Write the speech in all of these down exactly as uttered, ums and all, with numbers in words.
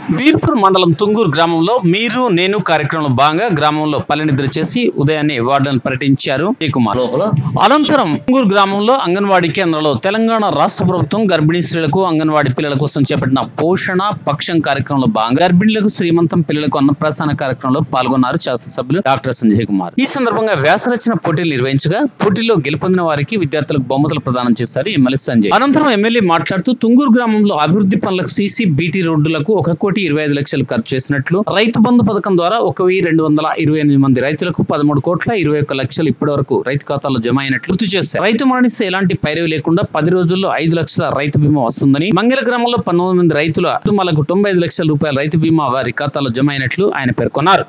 బీర్పూర్ మండలం తుంగూరు గ్రామంలో మీరు నేను కార్యక్రమంలో భాగంగా గ్రామంలో పల్లెనిద్ర చేసి ఉదయాన్నే వార్డులను పర్యటించారు కుమార్. అనంతరం తుంగూరు గ్రామంలో అంగన్వాడీ కేంద్రంలో తెలంగాణ రాష్ట్ర ప్రభుత్వం గర్భిణీ స్త్రీలకు అంగన్వాడీ పిల్లల కోసం చేపట్టిన పోషణ పక్షం కార్యక్రమంలో భాగంగా గర్భిణులకు శ్రీమంతం పిల్లలకు అన్నప్రసాన కార్యక్రమంలో పాల్గొన్నారు శాసనసభ్యులు డాక్టర్ సంజయ్ కుమార్. ఈ సందర్భంగా వ్యాసరచన పోటీలు నిర్వహించగా పోటీలో గెలుపొందిన వారికి విద్యార్థులకు బహుమతులు ప్రదానం చేశారు ఎమ్మెల్యే సంజయ్. అనంతరం ఎమ్మెల్యే మాట్లాడుతూ తుంగూరు గ్రామంలో అభివృద్ధి పనులకు సీసీ బీటీ రోడ్డులకు ఒక కోటి ఇరవై ఐదు లక్షలు ఖర్చు చేసినట్లు, రైతు బంధు పథకం ద్వారా ఒక వెయ్యి రెండు వందల ఇరవై ఎనిమిది మంది రైతులకు పదమూడు కోట్ల ఇరవై ఒక్క లక్షలు ఇప్పటి వరకు రైతు ఖాతాలో జమ అయినట్లు గుర్తు చేశారు. రైతు మరణిస్తే ఎలాంటి పైరవి లేకుండా పది రోజుల్లో ఐదు లక్షల రైతు బీమా వస్తుందని, మంగళ గ్రామంలో పంతొమ్మిది మంది రైతుల కుటుంబాలకు తొంభై ఐదు లక్షల రూపాయల రైతు బీమా వారి ఖాతాలో జమ అయినట్లు ఆయన పేర్కొన్నారు.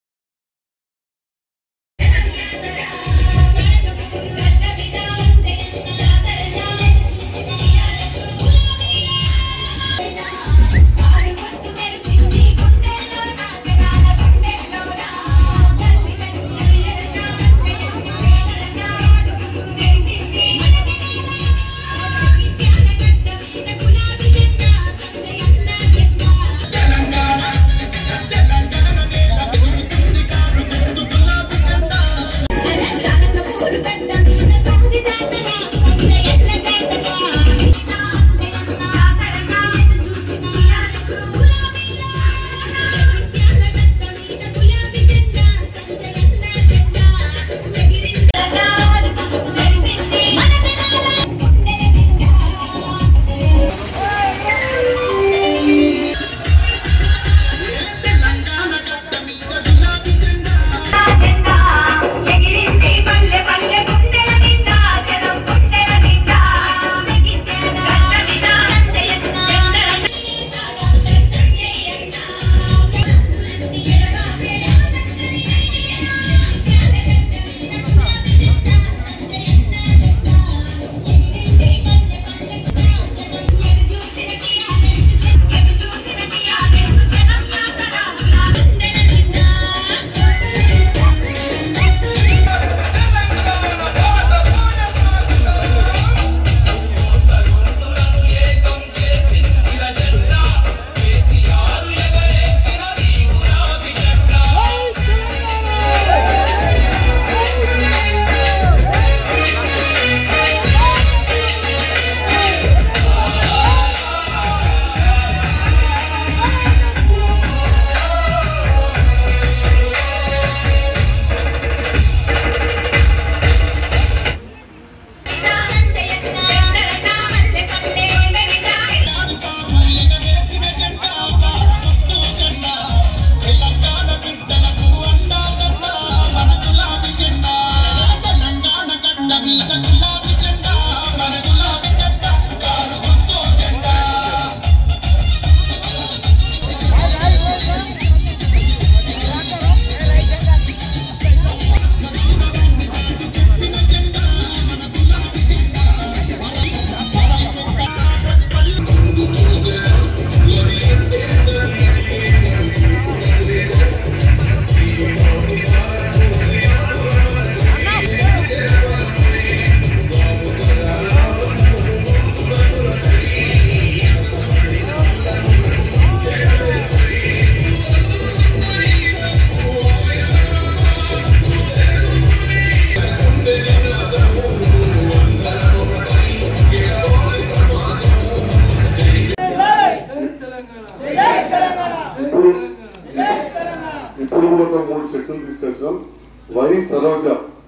ఇప్పుడు కూడా మూడు చెట్లు తీసుకొచ్చినాం. వై సరోజ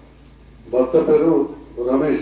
భర్త పేరు Ramesh.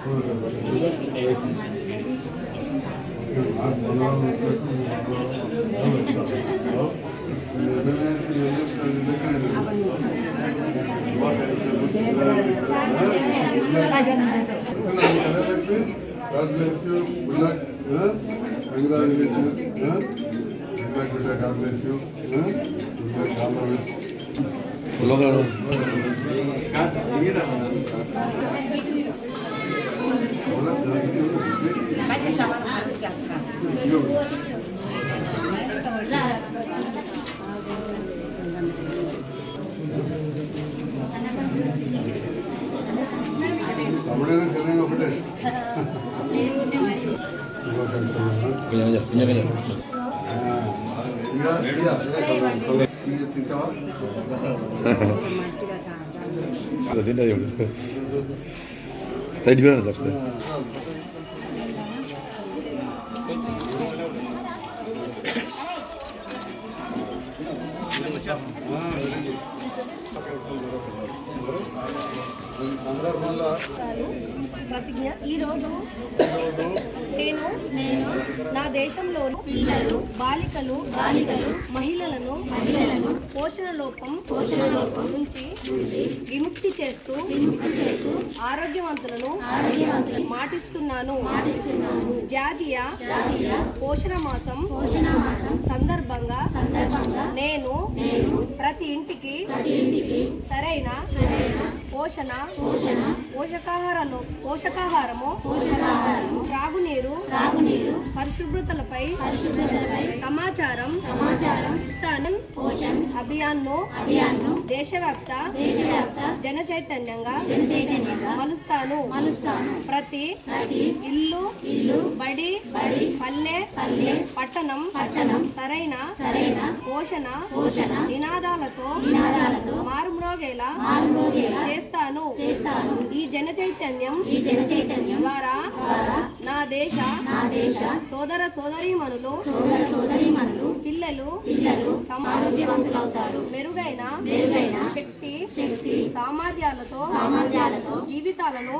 God bless you. Good luck. Huh? Congratulations. Huh? Good luck, Kusha. God bless you. Huh? Good luck. All the best. Samuel sering apa deh? Kanya kanya, kanya kanya. Iya, iya, iya. Iya, tidak. Sudah tidak ya. Saya di mana sir? సందర్భంలో ప్రతిజ్ఞ ఈరోజు నేను నేను నా దేశంలోని పిల్లలు బాలికలు బాలికలు మహిళలను మహిళలను పోషణ లోపం పోషణ లోపం నుంచి విముక్తి చేస్తూ విముక్తి చేస్తూ ఆరోగ్యవంతులను ఆరోగ్యవంతులను మాటిస్తున్నాను మాటిస్తున్నాను జాతీయ జాతీయ పోషణ మాసం పోషణ మాసం సందర్భంగా సందర్భంగా నేను నేను ప్రతి ఇంటికి ప్రతి ఇంటికి సరైన సరైన పోషణ పోషణ పోషకాహారాలు పోషకాహారము పోషకాహారము త్రాగునీరు త్రాగునీరు పరిశుభ్రతలపై పరిశుభ్రతలపై సమాచారం సమాచారం ఇస్తాను పోషణ్ అభియాన్ ను అభియాన్ ను దేశవ్యాప్త దేశవ్యాప్త జన చైతన్యంగా జన చైతన్యంగా మలుస్తాను మలుస్తాను ప్రతి ప్రతి ఇల్లు ఇల్లు బడి బడి పల్లె పల్లె పట్టణం పట్టణం సరైన సరైన పోషణ పోషణ నినాదాలతో నినాదాలతో మారుమ్రోగేలా మారుమ్రోగేలా చేస్తాను చేస్తాను ఈ జన చైతన్యం ఈ జన చైతన్యం ద్వారా నా దేశ నా దేశ సోదర సోదరీమణులు సోదర సోదరీమణులు పిల్లలు పిల్లలు ఆరోగ్యవంతులవుతారు మెరుగైన మెరుగైన శక్తి శక్తి సామర్థ్యాలతో సామర్థ్యాలతో జీవితాలను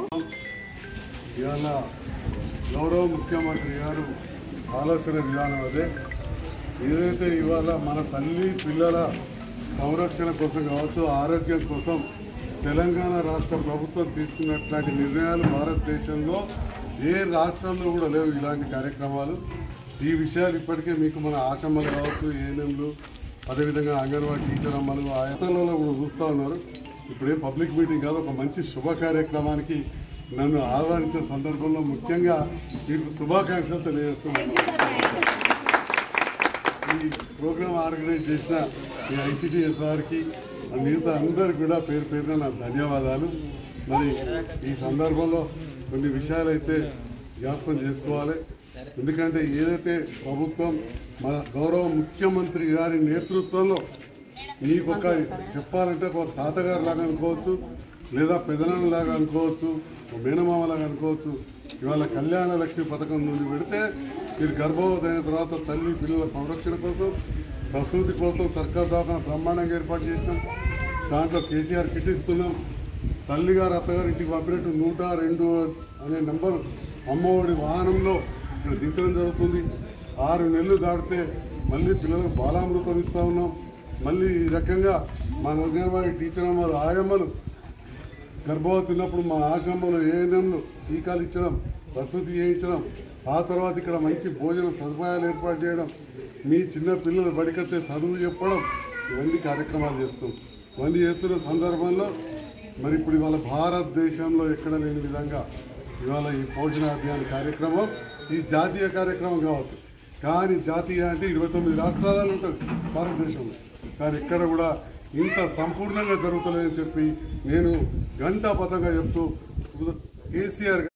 ఇవాళ గౌరవ ముఖ్యమంత్రి గారు ఆలోచన విధానం అదే ఏదైతే ఇవాళ మన తల్లి పిల్లల సంరక్షణ కోసం కావచ్చు ఆరోగ్యం కోసం తెలంగాణ రాష్ట్ర ప్రభుత్వం తీసుకున్నట్లాంటి నిర్ణయాలు భారతదేశంలో ఏ రాష్ట్రంలో కూడా లేవు ఇలాంటి కార్యక్రమాలు. ఈ విషయాలు ఇప్పటికే మీకు మన ఆశమ్మలు కావచ్చు ఏఎన్ఎంలు అదేవిధంగా అంగన్వాడీ టీచర్ అమ్మలు ఆయతలలో కూడా చూస్తూ ఉన్నారు. ఇప్పుడే పబ్లిక్ మీటింగ్ కాదు, ఒక మంచి శుభ కార్యక్రమానికి నన్ను ఆహ్వానించిన సందర్భంలో ముఖ్యంగా మీకు శుభాకాంక్షలు తెలియజేస్తున్నాను. ఈ ప్రోగ్రాం ఆర్గనైజ్ చేసిన ఈ ఐసిడిఎస్ వారికి మిగతా అందరికి కూడా పేరు పేరున నా ధన్యవాదాలు. మరి ఈ సందర్భంలో కొన్ని విషయాలు అయితే జ్ఞాపకం చేసుకోవాలి. ఎందుకంటే ఏదైతే ప్రభుత్వం మన గౌరవ ముఖ్యమంత్రి గారి నేతృత్వంలో మీకు ఒక చెప్పాలంటే ఒక తాతగారు లాగా అనుకోవచ్చు, లేదా పెదనాన్న లాగా అనుకోవచ్చు, మేనమామలాగా అనుకోవచ్చు. ఇవాళ కళ్యాణ లక్ష్మి పథకం నుండి పెడితే మీరు గర్భవతి అయిన తర్వాత తల్లి పిల్లల సంరక్షణ కోసం ప్రసూతి కోసం సర్కార్ దవాఖాన బ్రహ్మాండంగా ఏర్పాటు చేసినాం. దాంట్లో కేసీఆర్ కిట్ ఇస్తున్నాం. తల్లిగారు అత్తగారు ఇంటికి పంపినట్టు నూట రెండు అనే నెంబర్ అమ్మఒడి వాహనంలో ఇక్కడ దించడం జరుగుతుంది. ఆరు నెలలు దాటితే మళ్ళీ పిల్లలకు బాలామృతం ఇస్తూ ఉన్నాం. మళ్ళీ ఈ రకంగా మా అంగన్వాడీ టీచర్ అమ్మలు ఆయమ్మలు గర్భవతి ఉన్నప్పుడు మా ఆశ్రమంలో ఏఎన్ఎంలు టీకాలు ఇచ్చడం, ప్రసూతి చేయించడం, ఆ తర్వాత ఇక్కడ మంచి భోజన సదుపాయాలు ఏర్పాటు చేయడం, మీ చిన్న పిల్లలు బడికతే చదువు చెప్పడం, ఇవన్నీ కార్యక్రమాలు చేస్తాం. ఇవన్నీ చేస్తున్న సందర్భంలో మరి ఇప్పుడు ఇవాళ భారతదేశంలో ఎక్కడ లేని విధంగా ఇవాళ ఈ పోషణ అభియాన్ కార్యక్రమం ఈ జాతీయ కార్యక్రమం కావచ్చు. కానీ జాతీయ అంటే ఇరవై తొమ్మిది రాష్ట్రాలలో ఉంటుంది భారతదేశంలో. కానీ ఇక్కడ కూడా ఇంత సంపూర్ణంగా జరుగుతుందని చెప్పి నేను గంటాపథంగా చెప్తూ కేసీఆర్